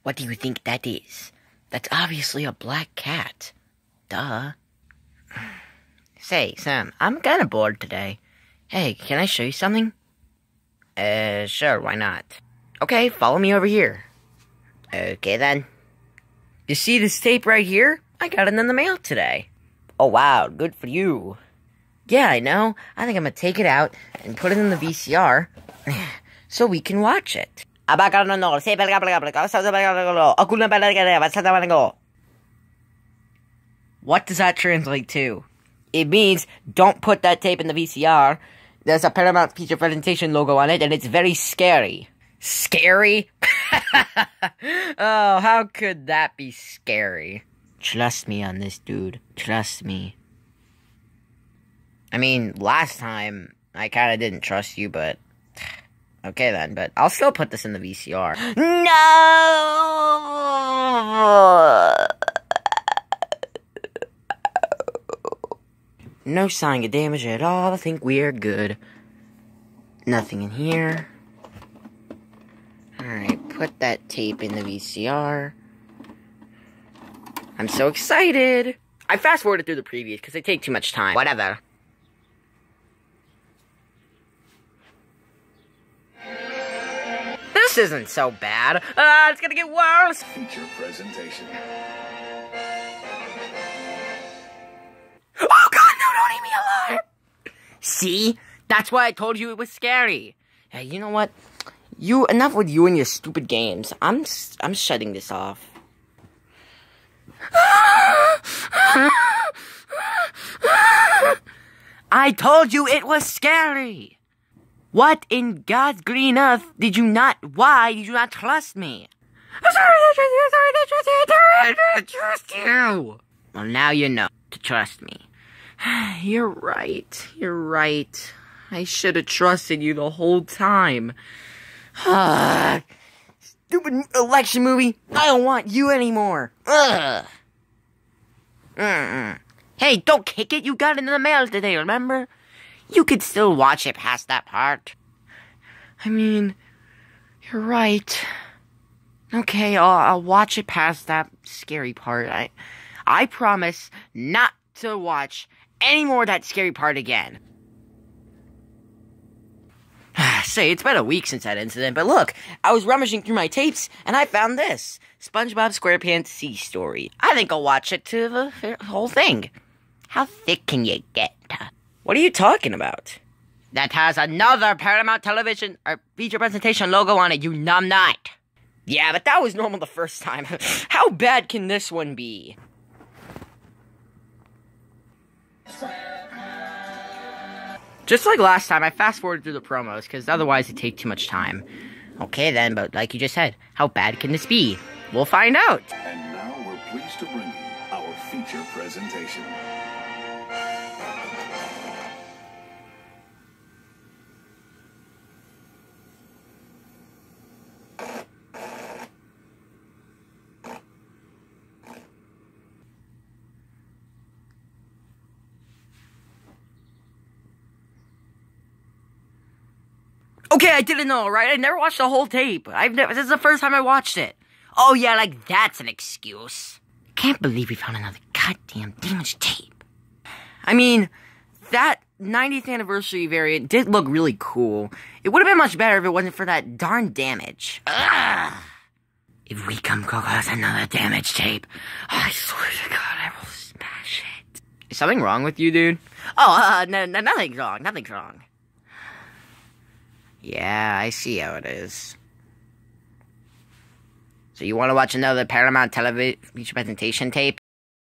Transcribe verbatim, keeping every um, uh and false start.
What do you think that is? That's obviously a black cat. Duh. Say, Sam, I'm kinda bored today. Hey, can I show you something? Uh, sure, why not? Okay, follow me over here. Okay, then. You see this tape right here? I got it in the mail today. Oh, wow, good for you. Yeah, I know. I think I'm gonna take it out and put it in the V C R so we can watch it. What does that translate to? It means, don't put that tape in the V C R. There's a Paramount feature presentation logo on it, and it's very scary. Scary? Oh, how could that be scary? Trust me on this, dude. Trust me. I mean, last time, I kinda didn't trust you, but... Okay then, but I'll still put this in the V C R. No! No sign of damage at all. I think we are good. Nothing in here. Alright, put that tape in the V C R. I'm so excited! I fast-forwarded through the previews because they take too much time. Whatever. This isn't so bad. Ah, uh, it's gonna get worse! Feature presentation. Oh god, no, don't eat me alive! See? That's why I told you it was scary. Hey, you know what? You, enough with you and your stupid games. I'm, I'm shutting this off. I told you it was scary! What in God's green earth did you not, why did you not trust me? I'm sorry to trust you, sorry to trust you, sorry to trust you! Well, now you know to trust me. You're right, you're right. I should have trusted you the whole time. Stupid election movie, I don't want you anymore. Ugh. Mm-mm. Hey, don't kick it, you got it in the mail today, remember? You could still watch it past that part. I mean, you're right. Okay, I'll, I'll watch it past that scary part. I, I promise not to watch any more of that scary part again. Say, it's been a week since that incident, but look, I was rummaging through my tapes, and I found this. SpongeBob SquarePants Sea Story. I think I'll watch it to the whole thing. How thick can you get? What are you talking about? That has another Paramount Television or feature presentation logo on it, you numbnut. Yeah, but that was normal the first time. How bad can this one be? Just like last time, I fast-forwarded through the promos, because otherwise it'd take too much time. Okay then, but like you just said, how bad can this be? We'll find out. And now we're pleased to bring you our feature presentation. Okay, I didn't know, right? I never watched the whole tape. I've never, this is the first time I watched it. Oh yeah, like that's an excuse. Can't believe we found another goddamn damaged tape. I mean, that ninetieth anniversary variant did look really cool. It would have been much better if it wasn't for that darn damage. Ugh. If we come across another damaged tape, I swear to God, I will smash it. Is something wrong with you, dude? Oh, uh, no, no, nothing's wrong, nothing's wrong. Yeah, I see how it is. So you want to watch another Paramount Television feature presentation tape?